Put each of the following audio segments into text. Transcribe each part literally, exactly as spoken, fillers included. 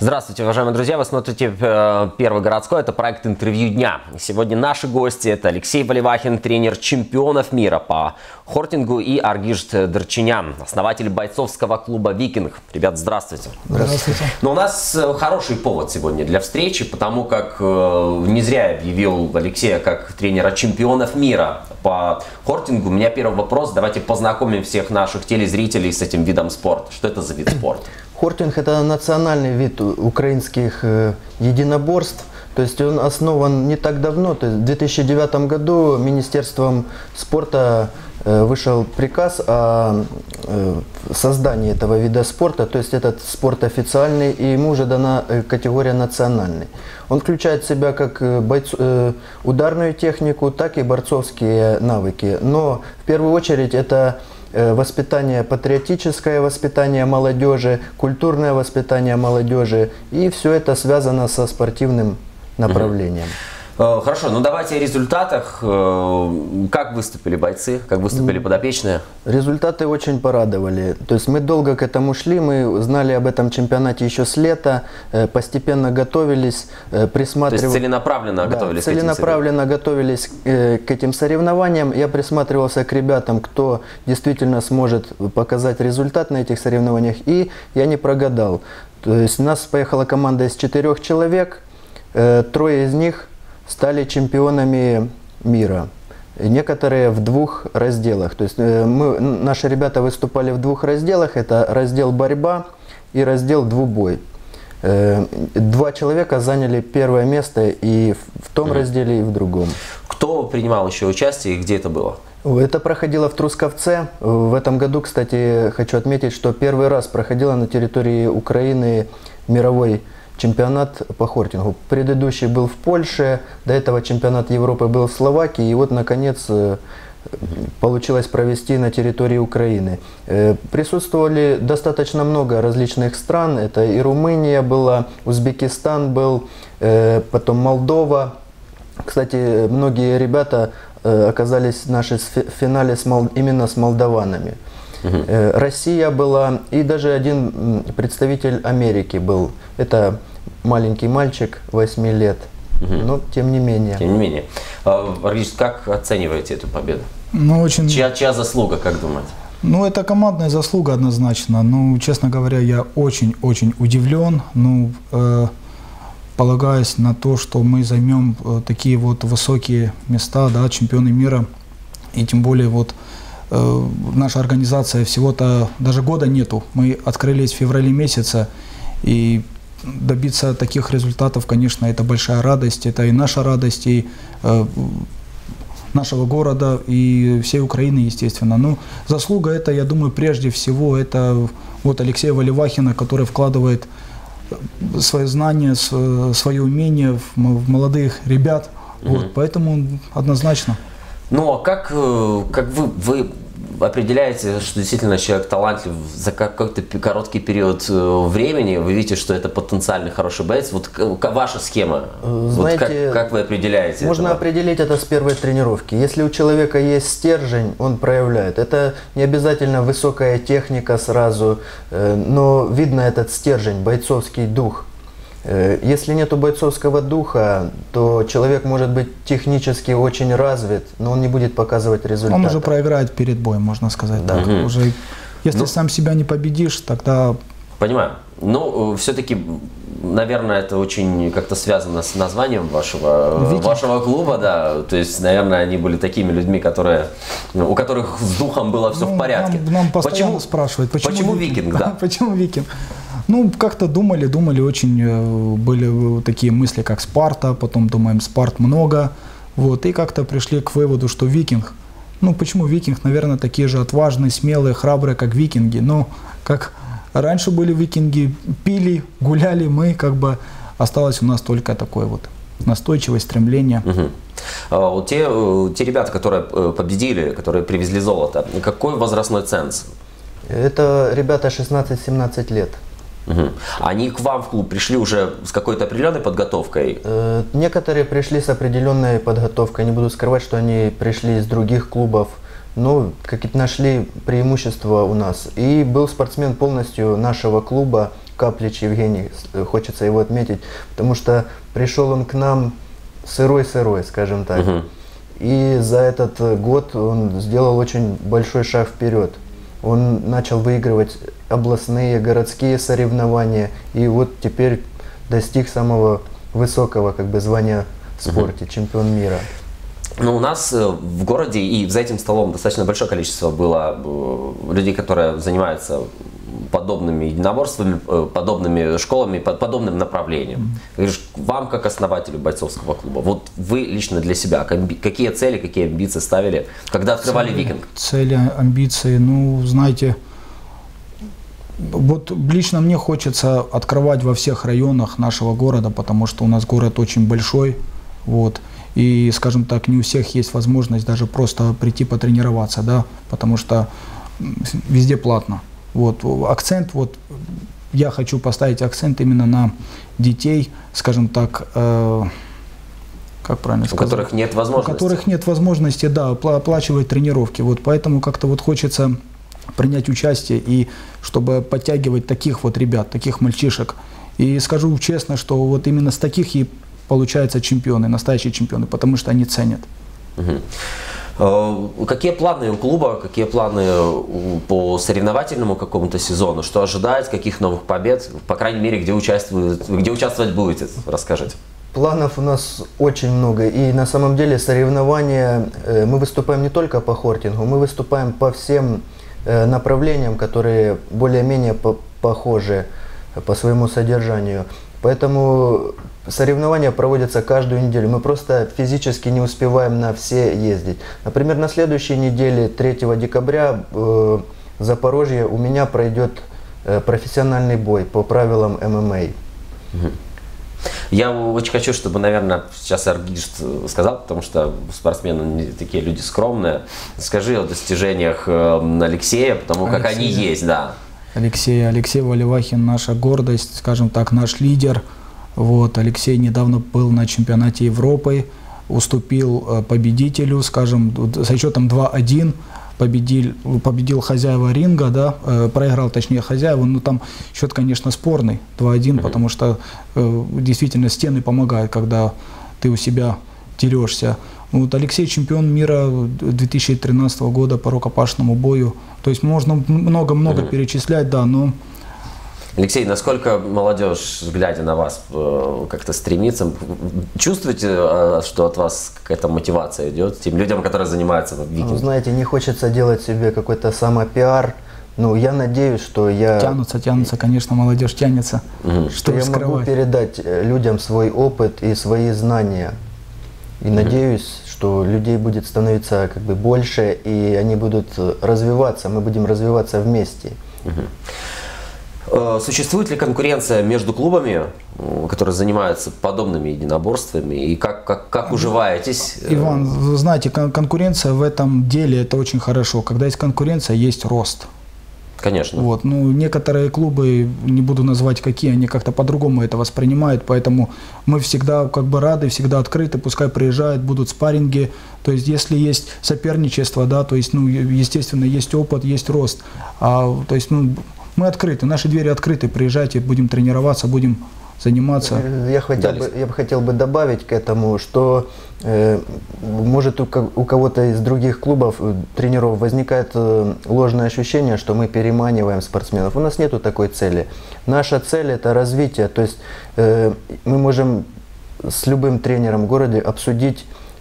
Здравствуйте, уважаемые друзья! Вы смотрите Первый городской. Это проект «Интервью дня». Сегодня наши гости – это Алексей Валивахин, тренер чемпионов мира по хортингу, и Аргишт Дарчинян, основатель бойцовского клуба «Викинг». Ребят, здравствуйте! Здравствуйте! Но у нас хороший повод сегодня для встречи, потому как не зря я объявил Алексея как тренера чемпионов мира по хортингу. У меня первый вопрос. Давайте познакомим всех наших телезрителей с этим видом спорта. Что это за вид спорта? Хортинг – это национальный вид украинских единоборств. То есть он основан не так давно. То есть в две тысячи девятом году Министерством спорта вышел приказ о создании этого вида спорта. То есть этот спорт официальный, и ему уже дана категория национальный. Он включает в себя как бойц... ударную технику, так и борцовские навыки. Но в первую очередь это воспитание, патриотическое воспитание молодежи, культурное воспитание молодежи, и все это связано со спортивным направлением. Хорошо, ну давайте о результатах. Как выступили бойцы, как выступили подопечные? Результаты очень порадовали. То есть мы долго к этому шли, мы знали об этом чемпионате еще с лета, постепенно готовились, присматривали. То есть целенаправленно да, готовились целенаправленно к этим готовились к этим соревнованиям. Я присматривался к ребятам, кто действительно сможет показать результат на этих соревнованиях, и я не прогадал. То есть у нас поехала команда из четырех человек, трое из них стали чемпионами мира. Некоторые в двух разделах. То есть мы, наши ребята выступали в двух разделах. Это раздел борьба и раздел двубой. Два человека заняли первое место и в том mm-hmm. разделе, и в другом. Кто принимал еще участие и где это было? Это проходило в Трусковце. В этом году, кстати, хочу отметить, что первый раз проходило на территории Украины мировой чемпионат по хортингу. Предыдущий был в Польше, до этого чемпионат Европы был в Словакии, и вот, наконец, получилось провести на территории Украины. Присутствовали достаточно много различных стран. Это и Румыния была, Узбекистан был, потом Молдова. Кстати, многие ребята оказались наши в финале с мол... именно с молдаванами. Угу. Россия была, и даже один представитель Америки был. Это маленький мальчик, восьми лет, угу. но тем не менее. Тем не менее. Аргишт, как оцениваете эту победу? Ну, очень... чья, чья заслуга, как думаете? Ну, это командная заслуга однозначно. Ну, честно говоря, я очень-очень удивлен. Ну, э, полагаясь на то, что мы займем э, такие вот высокие места, да, чемпионы мира, и тем более вот наша организация всего-то даже года нету. Мы открылись в феврале месяце, и добиться таких результатов, конечно, это большая радость. Это и наша радость, и э, нашего города, и всей Украины, естественно. Но заслуга это, я думаю, прежде всего, это вот Алексея Валивахина, который вкладывает свои знания, свое умение в молодых ребят. Mm-hmm. Вот, поэтому однозначно. Ну, а как, как вы, вы определяете, что действительно человек талантлив за какой-то короткий период времени? Вы видите, что это потенциальный хороший боец. Вот ваша схема, знаете, вот как, как вы определяете? Можно этого? определить это с первой тренировки. Если у человека есть стержень, он проявляет. Это не обязательно высокая техника сразу, но видно этот стержень, бойцовский дух. Если нет бойцовского духа, то человек может быть технически очень развит, но он не будет показывать результат. Он уже проиграет перед боем, можно сказать. Да. Так. Угу. Уже, если ну, сам себя не победишь, тогда... Понимаю. Но все-таки, наверное, это очень как-то связано с названием вашего, вашего клуба. Да. То есть, наверное, они были такими людьми, которые, у которых с духом было все ну, в порядке. Нам, нам постоянно почему, спрашивают, почему, почему Викинг? Да? Почему Викинг? Ну, как-то думали, думали, очень были такие мысли, как Спарта, потом думаем, Спарт много, вот, и как-то пришли к выводу, что Викинг. Ну, почему Викинг? Наверное, такие же отважные, смелые, храбрые, как викинги, но как раньше были викинги, пили, гуляли, мы, как бы, осталось у нас только такое вот настойчивое стремление. Угу. А, вот те, те ребята, которые победили, которые привезли золото, какой возрастной ценз? Это ребята шестнадцать-семнадцать лет. Угу. Они к вам в клуб пришли уже с какой-то определенной подготовкой? Э, некоторые пришли с определенной подготовкой. Не буду скрывать, что они пришли из других клубов. Но как-то нашли преимущество у нас. И был спортсмен полностью нашего клуба, Каплич Евгений, хочется его отметить, потому что пришел он к нам сырой-сырой, скажем так. Угу. И за этот год он сделал очень большой шаг вперед. Он начал выигрывать областные, городские соревнования, и вот теперь достиг самого высокого как бы звания в спорте, угу. чемпион мира. Ну, у нас в городе и за этим столом достаточно большое количество было людей, которые занимаются подобными единоборствами, подобными школами, подобным направлением. Mm-hmm. Вам, как основателю бойцовского клуба, вот вы лично для себя, какие цели, какие амбиции ставили, когда открывали цели, «Викинг»? Цели, амбиции, ну, знаете, вот лично мне хочется открывать во всех районах нашего города, потому что у нас город очень большой, вот. И, скажем так, не у всех есть возможность даже просто прийти потренироваться, да, потому что везде платно. Вот, акцент, вот, я хочу поставить акцент именно на детей, скажем так, э, как правильно сказать? У которых нет возможности. У которых нет возможности, да, оплачивать тренировки. Вот, поэтому как-то вот хочется принять участие и чтобы подтягивать таких вот ребят, таких мальчишек. И скажу честно, что вот именно с таких и получаются чемпионы, настоящие чемпионы, потому что они ценят. Угу. Какие планы у клуба, какие планы по соревновательному какому-то сезону? Что ожидать, каких новых побед? По крайней мере, где, участвует, где участвовать будете? Расскажите. Планов у нас очень много. И на самом деле соревнования, мы выступаем не только по хортингу, мы выступаем по всем направлениям, которые более-менее похожи по своему содержанию. Поэтому соревнования проводятся каждую неделю. Мы просто физически не успеваем на все ездить. Например, на следующей неделе, третьего декабря, в Запорожье у меня пройдет профессиональный бой по правилам эм эм а. Я очень хочу, чтобы, наверное, сейчас Аргишт сказал, потому что спортсмены такие люди скромные. Скажи о достижениях Алексея, потому как Алексей, они есть, да. Алексей, Алексей Валивахин, наша гордость, скажем так, наш лидер. Вот, Алексей недавно был на чемпионате Европы, уступил победителю, скажем, со счетом два-один, победил, победил хозяева ринга, да, э, проиграл, точнее, хозяева, но там счет, конечно, спорный, два-один, mm-hmm. потому что э, действительно стены помогают, когда ты у себя дерешься. Вот Алексей чемпион мира две тысячи тринадцатого года по рукопашному бою, то есть можно много-много mm-hmm. перечислять, да, но... Алексей, насколько молодежь, глядя на вас, как-то стремится? Чувствуете, что от вас какая-то мотивация идет тем людям, которые занимаются в «Викинге»? Ну, знаете, не хочется делать себе какой-то самопиар. Ну, я надеюсь, что я... Тянутся, тянутся, конечно, молодежь тянется. Угу. Что, что я скрывать. могу передать людям свой опыт и свои знания. И угу. надеюсь, что людей будет становиться как бы больше, и они будут развиваться, мы будем развиваться вместе. Угу. Существует ли конкуренция между клубами, которые занимаются подобными единоборствами, и как, как, как уживаетесь? Иван, вы знаете, кон конкуренция в этом деле это очень хорошо. Когда есть конкуренция, есть рост. Конечно. Вот, ну, некоторые клубы, не буду назвать какие, они как-то по-другому это воспринимают, поэтому мы всегда как бы рады, всегда открыты, пускай приезжают, будут спарринги. То есть, если есть соперничество, да, то есть, ну, естественно, есть опыт, есть рост. А, то есть, ну, мы открыты, наши двери открыты, приезжайте, будем тренироваться, будем заниматься. Я, хотел бы, я бы хотел бы добавить к этому, что э, может у, у кого-то из других клубов, тренеров, возникает э, ложное ощущение, что мы переманиваем спортсменов. У нас нету такой цели. Наша цель – это развитие, то есть э, мы можем с любым тренером в городе обсудить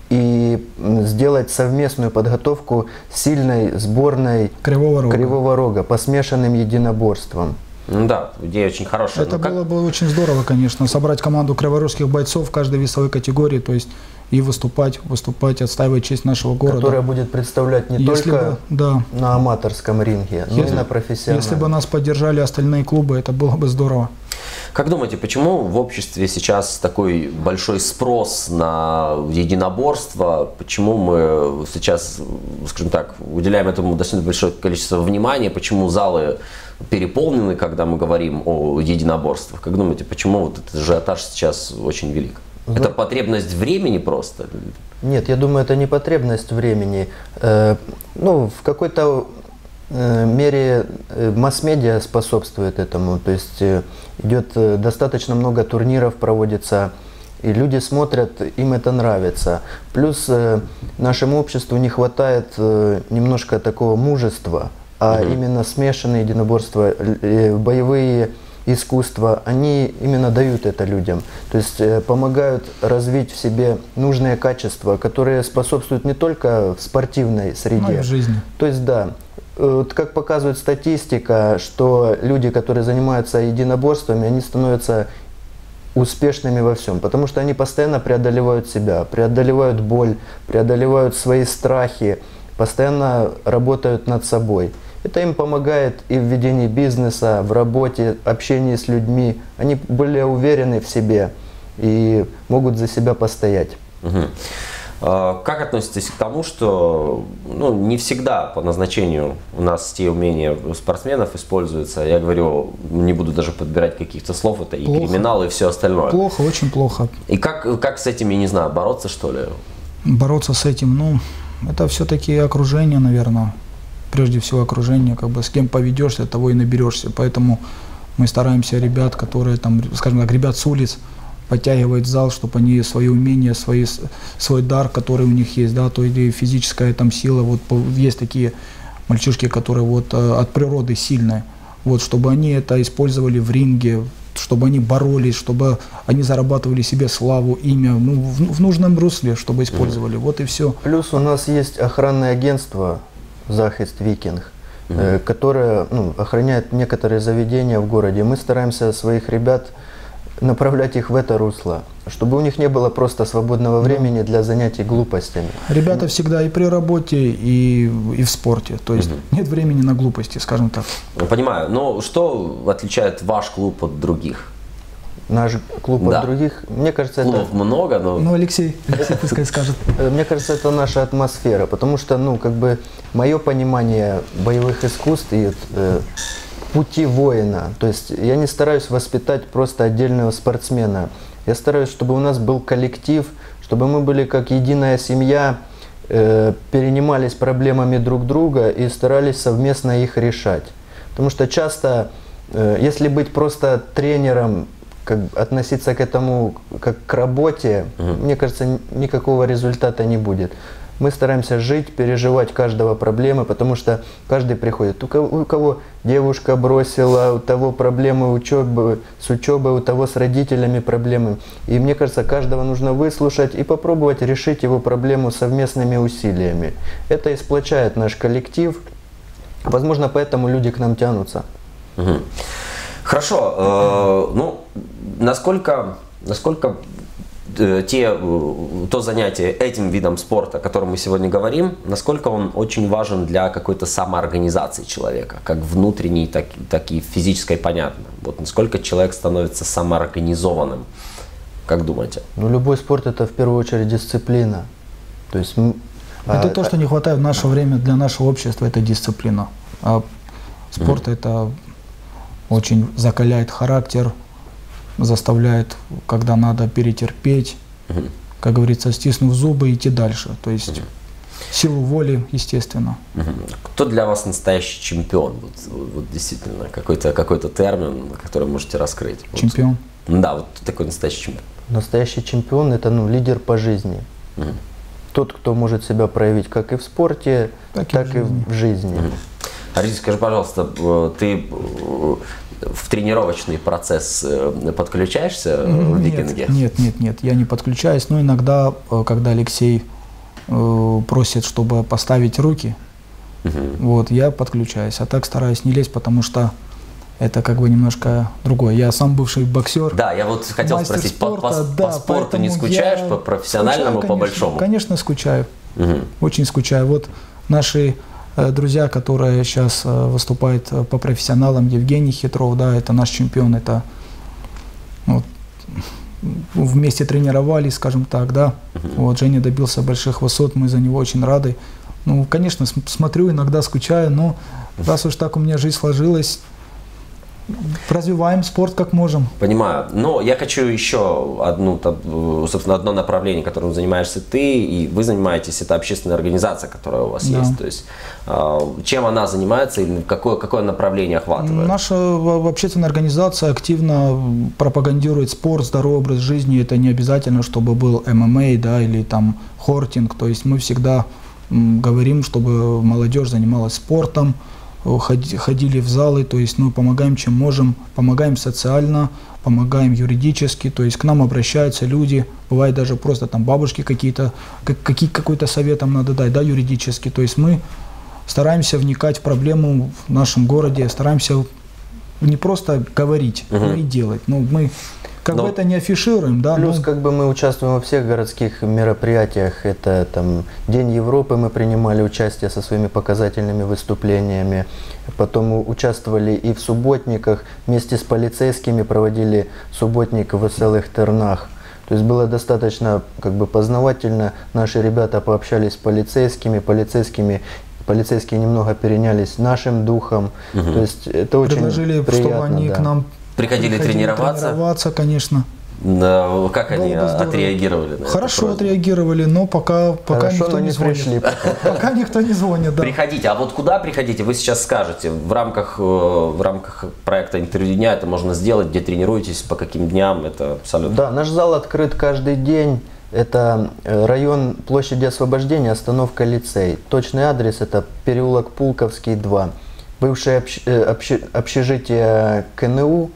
и сделать совместную подготовку сильной сборной Кривого Рога, Кривого Рога по смешанным единоборствам. Ну да, идея очень хорошая. Это ну, было как... бы очень здорово, конечно, собрать команду криворожских бойцов в каждой весовой категории, то есть и выступать, выступать, отстаивать честь нашего города. Которая будет представлять не если только бы, да. на аматорском ринге, но если, и на профессиональном. Если бы нас поддержали остальные клубы, это было бы здорово. Как думаете, почему в обществе сейчас такой большой спрос на единоборство? Почему мы сейчас, скажем так, уделяем этому достаточно большое количество внимания? Почему залы переполнены, когда мы говорим о единоборствах? Как думаете, почему вот этот ажиотаж сейчас очень велик? Зна... Это потребность времени просто? Нет, я думаю, это не потребность времени. Э, ну, в какой-то мере масс-медиа способствует этому. То есть идет достаточно много турниров, проводится, и люди смотрят, им это нравится. Плюс нашему обществу не хватает немножко такого мужества, а mm-hmm. именно смешанные единоборства, боевые искусства, они именно дают это людям. То есть помогают развить в себе нужные качества, которые способствуют не только в спортивной среде, но и в жизни. То есть да, вот как показывает статистика, что люди, которые занимаются единоборствами, они становятся успешными во всем, потому что они постоянно преодолевают себя, преодолевают боль, преодолевают свои страхи, постоянно работают над собой. Это им помогает и в ведении бизнеса, в работе, общении с людьми. Они более уверены в себе и могут за себя постоять. Угу. Как относитесь к тому, что ну, не всегда по назначению у нас те умения спортсменов используются? Я говорю, не буду даже подбирать каких-то слов, это и плохо. Криминал, и все остальное. Плохо, очень плохо. И как, как с этим, я не знаю, бороться, что ли? Бороться с этим, ну, это все-таки окружение, наверное. Прежде всего окружение, как бы с кем поведешься, того и наберешься. Поэтому мы стараемся ребят, которые там, скажем так, ребят с улиц, подтягивать в зал, чтобы они свои умения, свои, свой дар, который у них есть, да, то или физическая там сила, вот есть такие мальчишки, которые вот от природы сильные, вот, чтобы они это использовали в ринге, чтобы они боролись, чтобы они зарабатывали себе славу, имя, ну, в, в нужном русле, чтобы использовали, mm-hmm. вот и все. Плюс у нас есть охранное агентство «Захист Викинг», mm-hmm. которое ну, охраняет некоторые заведения в городе. Мы стараемся своих ребят направлять их в это русло, чтобы у них не было просто свободного времени для занятий глупостями. Ребята всегда и при работе, и, и в спорте, то есть mm-hmm. нет времени на глупости, скажем так. Понимаю, но что отличает ваш клуб от других? Наш клуб да. от других, мне кажется, клубов это... много, но... Ну, Алексей, Алексей пускай скажет. Мне кажется, это наша атмосфера, потому что, ну, как бы, мое понимание боевых искусств и э, пути воина, то есть я не стараюсь воспитать просто отдельного спортсмена, я стараюсь, чтобы у нас был коллектив, чтобы мы были как единая семья, э, перенимались проблемами друг друга и старались совместно их решать. Потому что часто, э, если быть просто тренером, как относиться к этому как к работе, uh-huh. мне кажется, никакого результата не будет. Мы стараемся жить, переживать каждого проблемы, потому что каждый приходит. У кого, у кого девушка бросила, у того проблемы учебы, с учебой, у того с родителями проблемы. И мне кажется, каждого нужно выслушать и попробовать решить его проблему совместными усилиями. Это и сплочает наш коллектив. Возможно, поэтому люди к нам тянутся. Uh-huh. Хорошо. Э, ну, насколько, насколько э, те, то занятие этим видом спорта, о котором мы сегодня говорим, насколько он очень важен для какой-то самоорганизации человека, как внутренней, так, так и физической, понятно. Вот насколько человек становится самоорганизованным, как думаете? Ну, любой спорт — это в первую очередь дисциплина. То есть, это а, то, что не хватает в наше время для нашего общества, это дисциплина. А спорт mm-hmm. это очень закаляет характер, заставляет, когда надо, перетерпеть, угу. как говорится, стиснув зубы, идти дальше. То есть угу. силу воли, естественно. Угу. Кто для вас настоящий чемпион? Вот, вот действительно, какой-то какой-то термин, который можете раскрыть. Чемпион? Вот. Да, вот такой настоящий чемпион. Настоящий чемпион — это ну, лидер по жизни. Угу. Тот, кто может себя проявить как и в спорте, так, так и в жизни. И в жизни. Угу. Арис, скажи, пожалуйста, ты в тренировочный процесс подключаешься в Викинге? Нет, нет, нет, я не подключаюсь, но иногда, когда Алексей просит, чтобы поставить руки, угу. вот, я подключаюсь, а так стараюсь не лезть, потому что это как бы немножко другое. Я сам бывший боксер. Да, я вот хотел спросить, спорта, по, по, да, по спорту не скучаешь, по профессиональному, скучаю, по большому? Конечно, скучаю, угу. очень скучаю. Вот наши друзья, которые сейчас выступают по профессионалам, Евгений Хитров, да, это наш чемпион, это вот, вместе тренировались, скажем так, да. Uh-huh. Вот Женя добился больших высот, мы за него очень рады. Ну, конечно, смотрю, иногда скучаю, но раз уж так у меня жизнь сложилась, развиваем спорт как можем. Понимаю. Но я хочу еще одну, собственно, одно направление, которым занимаешься ты, и вы занимаетесь, это общественная организация, которая у вас Да. есть. То есть, чем она занимается и какое, какое направление охватывает? Наша общественная организация активно пропагандирует спорт, здоровый образ жизни. Это не обязательно, чтобы был эм эм а, да, или там хортинг. То есть мы всегда м, говорим, чтобы молодежь занималась спортом, ходили в залы, то есть ну, помогаем чем можем, помогаем социально, помогаем юридически, то есть к нам обращаются люди, бывает даже просто там бабушки какие-то, какие, какой-то совет нам надо дать, да, юридически, то есть мы стараемся вникать в проблему в нашем городе, стараемся не просто говорить, Угу. но и делать, ну мы как Но бы это не афишируем, да, Плюс но- как бы мы участвуем во всех городских мероприятиях. Это там День Европы, мы принимали участие со своими показательными выступлениями. Потом участвовали и в субботниках, вместе с полицейскими проводили субботник в веселых тернах. То есть было достаточно как бы познавательно. Наши ребята пообщались с полицейскими, полицейскими полицейские немного перенялись нашим духом. Мгм. То есть это очень предложили, приятно, чтобы они да. к нам Приходили тренироваться? тренироваться, конечно. Да, как они Было бы здорово. отреагировали на Хорошо это? отреагировали, но пока, пока Хорошо, никто но не, не звонит. пришли. Пока никто не звонит, да. Приходите, а вот куда приходите, вы сейчас скажете. В рамках, э, в рамках проекта «Интервью дня» это можно сделать, где тренируетесь, по каким дням, это абсолютно... Да, наш зал открыт каждый день. Это э, район Площади Освобождения, остановка Лицей. Точный адрес — это переулок Пулковский, два. Бывшее общ- э, общ- общежитие ка эн у.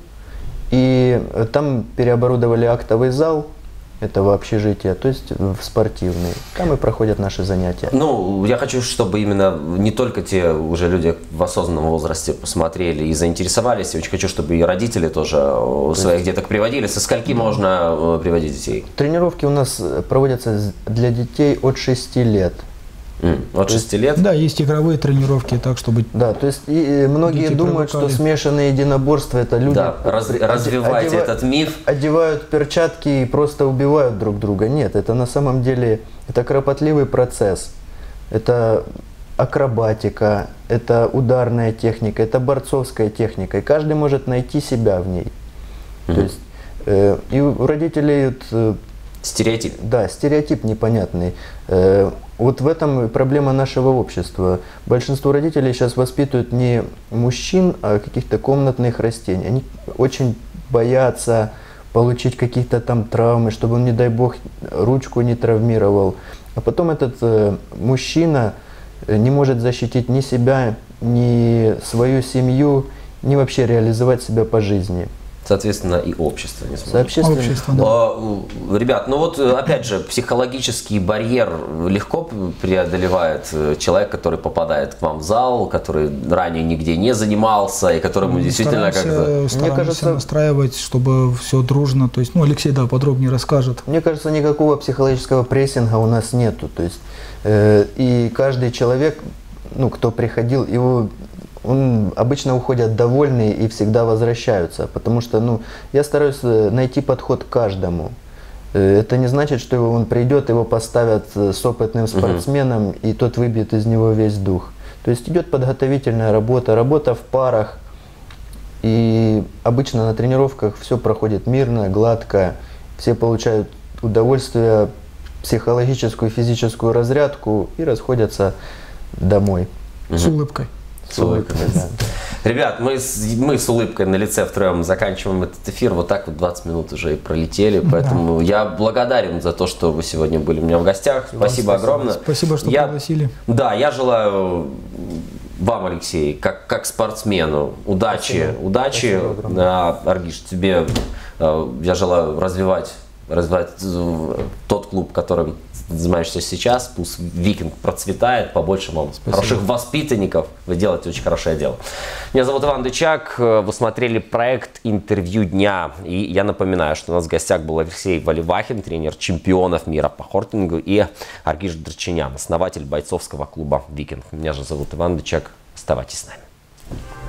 И э, там переоборудовали актовый зал этого общежития, то есть в спортивный. Там и проходят наши занятия. Ну, я хочу, чтобы именно не только те уже люди в осознанном возрасте посмотрели и заинтересовались, я очень хочу, чтобы и родители тоже э, своих деток приводили. Со скольки можно э, приводить детей? Тренировки у нас проводятся с- для детей от шести лет. М, От шести лет? Да, есть игровые тренировки, так чтобы Да, то есть и, и многие Дети думают, что привыкали. смешанные единоборства — это люди Да, раз- оде- развивайте одева- этот миф. одевают перчатки и просто убивают друг друга. Нет, это на самом деле это кропотливый процесс. Это акробатика, это ударная техника, это борцовская техника. И каждый может найти себя в ней. Мгм. То есть э, и у родителей вот, э, Стереотип. да, стереотип непонятный. Э, Вот в этом и проблема нашего общества. Большинство родителей сейчас воспитывают не мужчин, а каких-то комнатных растений. Они очень боятся получить какие-то там травмы, чтобы он, не дай бог, ручку не травмировал. А потом этот э, мужчина э, не может защитить ни себя, ни свою семью, ни вообще реализовать себя по жизни. Соответственно, и общество не сможет. Сообщественно. общество, да. А, Ребят, ну вот э, опять же, психологический барьер легко преодолевает э, человек, который попадает к вам в зал, который ранее нигде не занимался и которому действительно стараемся, как-то... стараемся кажется- настраивать, чтобы все дружно. То есть, ну, Алексей, да, подробнее расскажет. Мне кажется, никакого психологического прессинга у нас нету. То есть, э, и каждый человек, ну, кто приходил, его, он обычно уходят довольные и всегда возвращаются. Потому что, ну, я стараюсь э, найти подход к каждому. Э, Это не значит, что его- он придет, его поставят э, с опытным спортсменом, и тот выбьет из него весь дух. То есть идет подготовительная работа, работа в парах. И обычно на тренировках все проходит мирно, гладко. Все получают удовольствие, психологическую и физическую разрядку и расходятся домой. С улыбкой. С улыбкой. Да. Ребят, мы с, мы с улыбкой на лице втроем заканчиваем этот эфир. Вот так вот двадцать минут уже и пролетели. Поэтому я благодарен за то, что вы сегодня были у меня в гостях. Спасибо, огромное. Спасибо, что Я- пригласили. Да, я желаю вам, Алексей, как, как спортсмену, удачи. Спасибо. Удачи. Спасибо огромное. А, Аргиш, тебе э, я желаю развивать, развивать э, тот клуб, которым занимаешься сейчас. Пусть Викинг процветает, побольше вам хороших воспитанников. Вы делаете очень хорошее дело. Меня зовут Иван Дычак. Вы смотрели проект «Интервью дня». И я напоминаю, что у нас в гостях был Алексей Валивахин, тренер чемпионов мира по хортингу, и Аргиш Драчинян, основатель бойцовского клуба «Викинг». Меня же зовут Иван Дычак. Оставайтесь с нами.